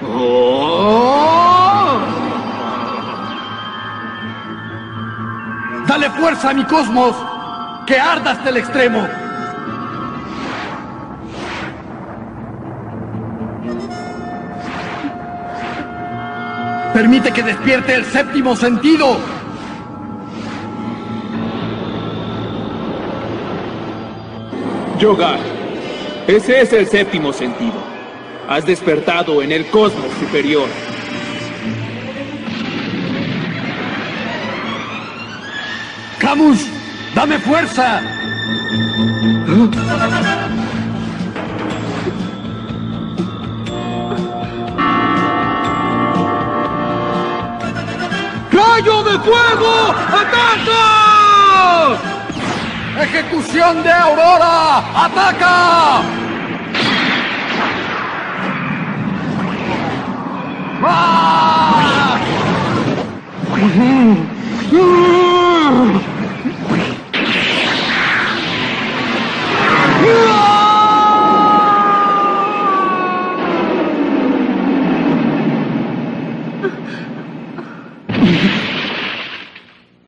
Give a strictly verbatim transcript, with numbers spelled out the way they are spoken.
¡Oh! ¡Dale fuerza a mi cosmos! ¡Que arda hasta el extremo! Permite que despierte el séptimo sentido. Yogar, ese es el séptimo sentido. Has despertado en el cosmos superior. ¡Camus! ¡Dame fuerza! ¡Rayo de fuego! ¡Ataca! ¡Ejecución de Aurora! ¡Ataca! ¡Ah!